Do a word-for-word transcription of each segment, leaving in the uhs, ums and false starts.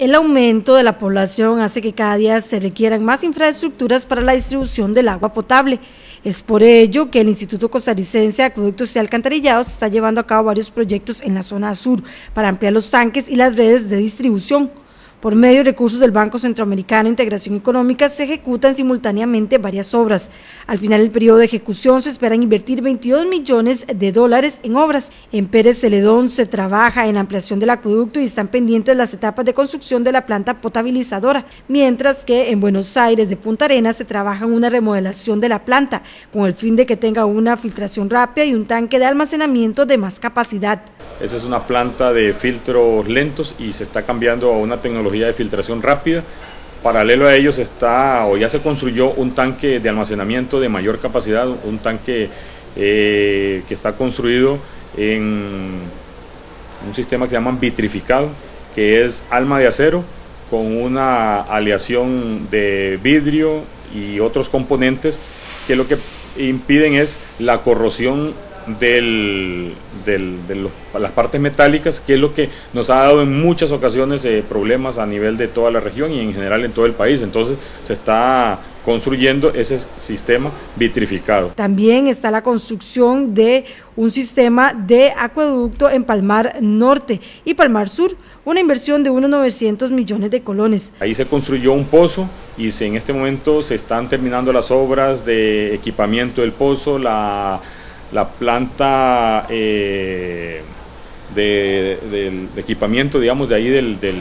El aumento de la población hace que cada día se requieran más infraestructuras para la distribución del agua potable. Es por ello que el Instituto Costarricense de Acueductos y Alcantarillados está llevando a cabo varios proyectos en la zona sur para ampliar los tanques y las redes de distribución. Por medio de recursos del Banco Centroamericano de Integración Económica se ejecutan simultáneamente varias obras. Al final del periodo de ejecución se esperan invertir veintidós millones de dólares en obras. En Pérez Celedón se trabaja en la ampliación del acueducto y están pendientes las etapas de construcción de la planta potabilizadora, mientras que en Buenos Aires de Punta Arenas se trabaja en una remodelación de la planta, con el fin de que tenga una filtración rápida y un tanque de almacenamiento de más capacidad. Esa es una planta de filtros lentos y se está cambiando a una tecnología de filtración rápida. Paralelo a ello se está o ya se construyó un tanque de almacenamiento de mayor capacidad, un tanque eh, que está construido en un sistema que se llama vitrificado, que es alma de acero con una aleación de vidrio y otros componentes que lo que impiden es la corrosión Del, del, de los, las partes metálicas, que es lo que nos ha dado en muchas ocasiones eh, problemas a nivel de toda la región y en general en todo el país. Entonces se está construyendo ese sistema vitrificado. También está la construcción de un sistema de acueducto en Palmar Norte y Palmar Sur, una inversión de unos novecientos millones de colones. Ahí se construyó un pozo y se, en este momento se están terminando las obras de equipamiento del pozo, la la planta eh, de, de, de equipamiento, digamos, de ahí del, del,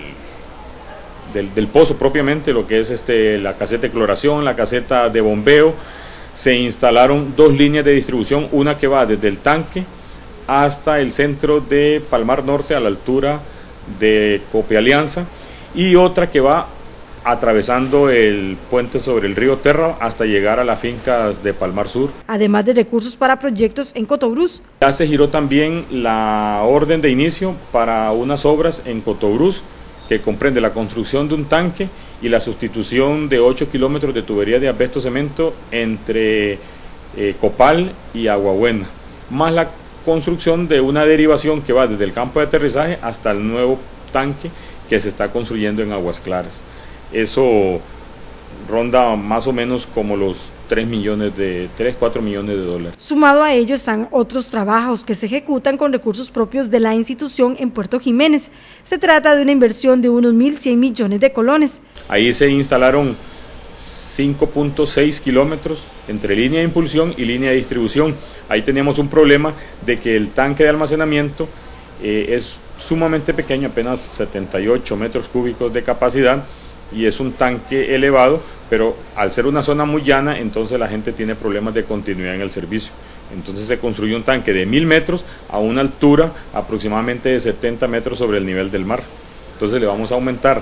del, del pozo propiamente, lo que es este, la caseta de cloración, la caseta de bombeo. Se instalaron dos líneas de distribución, una que va desde el tanque hasta el centro de Palmar Norte a la altura de Copialianza y otra que va atravesando el puente sobre el río Terra hasta llegar a las fincas de Palmar Sur. Además de recursos para proyectos en Cotobruz. Ya se giró también la orden de inicio para unas obras en Cotobruz que comprende la construcción de un tanque y la sustitución de ocho kilómetros de tubería de asbesto cemento entre eh, Copal y Aguabuena, más la construcción de una derivación que va desde el campo de aterrizaje hasta el nuevo tanque que se está construyendo en Aguas Claras. Eso ronda más o menos como los tres millones de tres, cuatro millones de dólares. Sumado a ello están otros trabajos que se ejecutan con recursos propios de la institución en Puerto Jiménez. Se trata de una inversión de unos mil cien millones de colones. Ahí se instalaron cinco punto seis kilómetros entre línea de impulsión y línea de distribución. Ahí teníamos un problema de que el tanque de almacenamiento eh, es sumamente pequeño, apenas setenta y ocho metros cúbicos de capacidad, y es un tanque elevado, pero al ser una zona muy llana, entonces la gente tiene problemas de continuidad en el servicio. Entonces se construyó un tanque de mil metros a una altura aproximadamente de setenta metros sobre el nivel del mar. Entonces le vamos a aumentar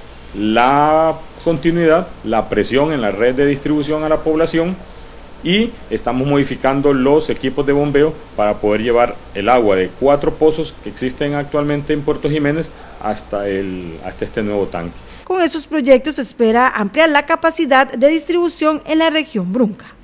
la continuidad, la presión en la red de distribución a la población y estamos modificando los equipos de bombeo para poder llevar el agua de cuatro pozos que existen actualmente en Puerto Jiménez hasta, el, hasta este nuevo tanque. Con esos proyectos se espera ampliar la capacidad de distribución en la región Brunca.